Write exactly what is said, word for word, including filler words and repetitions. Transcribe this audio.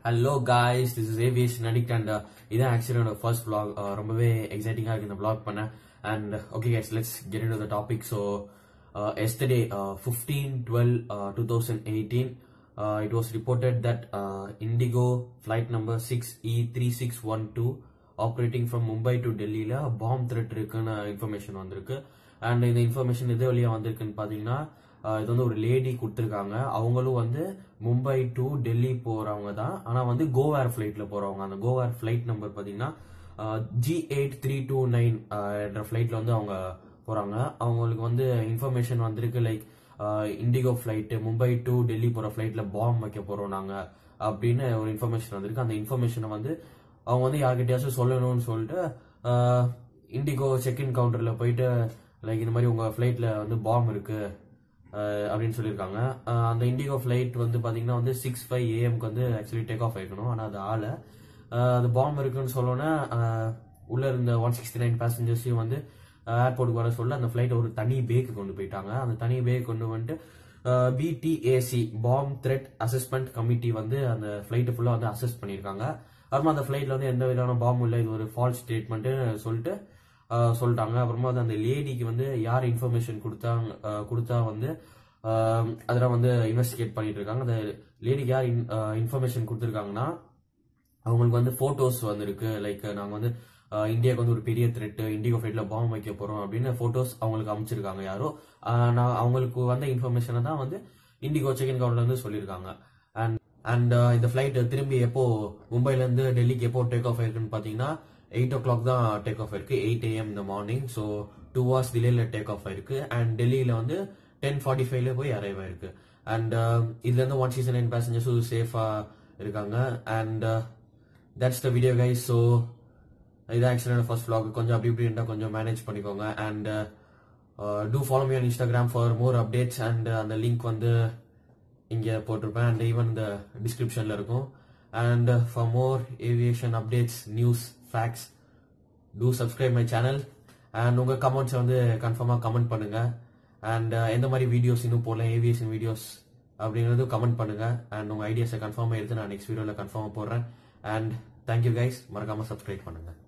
Hello guys, this is Aviation Addict and uh, இதான் actually என்னோட first vlog. uh, ரொம்பவே exciting-ஆ இருக்கு இந்த vlog பண்ண. And uh, okay guys, let's get into the topic. So uh, yesterday uh, fifteen twelve twenty eighteen uh, it was reported that uh, Indigo flight number six E three six one two operating from Mumbai to Delhi la bomb threat இருக்குன்னு information வந்திருக்கு. And இந்த information எது வழியா வந்திருக்குன்னு பாத்தீங்கன்னா இது வந்து ஒரு லேடி கொடுத்துருக்காங்க. அவங்களும் வந்து மும்பை டு டெல்லி போறவங்க தான். ஆனா வந்து கோவேர் பிளைட்ல போறவங்க. அந்த கோவேர் பிளைட் நம்பர் பாத்தீங்கன்னா G eight three two nine என்ற பிளைட்ல வந்து அவங்க போறாங்க. அவங்களுக்கு வந்து இன்ஃபர்மேஷன் வந்திருக்கு like IndiGo flight Mumbai to Delhi போற பிளைட்ல பாம்பு வைக்க போறோம் நாங்க அப்படின்னு ஒரு இன்ஃபர்மேஷன் வந்திருக்கு. அந்த இன்ஃபர்மேஷனை வந்து அவங்க வந்து யார்கிட்டயாச்சும் சொல்லணும்னு சொல்லிட்டு இண்டிகோ செக்இன் கவுண்டர்ல போயிட்டு லைக் இந்த மாதிரி உங்க பிளைட்ல வந்து பாம்பு இருக்கு அப்படின்னு சொல்லியிருக்காங்க. அந்த இண்டிகோ பிளைட் வந்து பாத்தீங்கன்னா வந்து சிக்ஸ் ஃபைவ் ஏஎம்க்கு வந்து ஆக்சுவலி டேக் ஆஃப் ஆயிருக்கணும். ஆனா அது ஆள அது பாம்பு இருக்குன்னு சொல்லணும்னா உள்ள இருந்த ஒன் சிக்ஸ்டி நைன் பேசஞ்சர்ஸையும் வந்து ஏர்போர்ட்டுக்கு வர சொல்ல அந்த பிளைட் ஒரு தனி பேக்கு கொண்டு போயிட்டாங்க. அந்த தனி பேக் கொண்டு வந்துட்டு BTAC bomb threat assessment committee வந்து அந்த பிளைட் ஃபுல்லா வந்து அசஸ் பண்ணிருக்காங்க. அப்புறமா அந்த பிளைட்ல வந்து எந்த விதமான பாம்பு இல்லை, இது ஒரு ஃபால்ஸ் ஸ்டேட்மெண்ட் சொல்லிட்டு சொல்லிட்டாங்க. அப்புறமா அந்த லேடிக்கு வந்து யார் இன்ஃபர்மேஷன் கொடுத்தாங்க கொடுத்தா வந்து அதெல்லாம் வந்து இன்வெஸ்டிகேட் பண்ணிட்டு இருக்காங்க. அந்த லேடிக்கு யார் இன்ஃபர்மேஷன் கொடுத்துருக்காங்கன்னா அவங்களுக்கு வந்து போட்டோஸ் வந்துருக்கு. லைக் நாங்க வந்து இந்தியாவுக்கு வந்து ஒரு பெரிய த்ரெட், இண்டிகோ ஃபிளைட்ல பாம்பு வைக்க போறோம் அப்படின்னு போட்டோஸ் அவங்களுக்கு அமைச்சிருக்காங்க யாரோ. நான் அவங்களுக்கு வந்த இன்ஃபர்மேஷனை தான் வந்து இண்டிகோ செக்இன் கவுண்டர்ல இருந்து சொல்லியிருக்காங்க. அண்ட் அண்ட் இந்த பிளைட் திரும்பி எப்போ மும்பைல இருந்து டெல்லிக்கு எப்போ டேக் ஆஃப் ஆயிருக்குன்னு பாத்தீங்கன்னா எயிட் ஓ கிளாக் தான் டேக் ஆஃப் ஆயிருக்கு. எயிட் ஏஎம் இந்த மார்னிங். ஸோ டூ ஹவர்ஸ் டிலேல டேக் ஆஃப் ஆயிருக்கு. அண்ட் டெல்லியில வந்து டென் ஃபார்ட்டி ஃபைவ்ல போய் அரைவ் ஆயிருக்கு. அண்ட் இதுல இருந்து ஒன் சிக்ஸ்டி நைன் பேசஞ்சர்ஸும் சேஃபா இருக்காங்க. And that's the video guys. So இது ஆக்சுவலான ஃபர்ஸ்ட் vlog. கொஞ்சம் அப்படி இப்படி இருந்தா கொஞ்சம் மேனேஜ் பண்ணிக்கோங்க. And do follow me on Instagram for more updates. And அந்த லிங்க் வந்து இங்க போட்டிருப்பேன் அண்ட் ஈவன் இந்த டிஸ்கிரிப்ஷன்ல இருக்கும். And uh, for more aviation updates, news, facts, do subscribe my channel. And உங்க கமெண்ட்ஸ் வந்து கன்ஃபார்மா கமெண்ட் பண்ணுங்க. அண்ட் எந்த மாதிரி வீடியோஸ் இன்னும் போல ஏவியேஷன் வீடியோஸ் அப்படிங்கிறது கமெண்ட் பண்ணுங்க. அண்ட் உங்க ஐடியாஸை கன்ஃபார்மா எடுத்து நான் நெக்ஸ்ட் வீடியோல கன்ஃபார்மா போடுறேன். அண்ட் தேங்க்யூ கைஸ், மறக்காம சப்ஸ்கிரைப் பண்ணுங்க.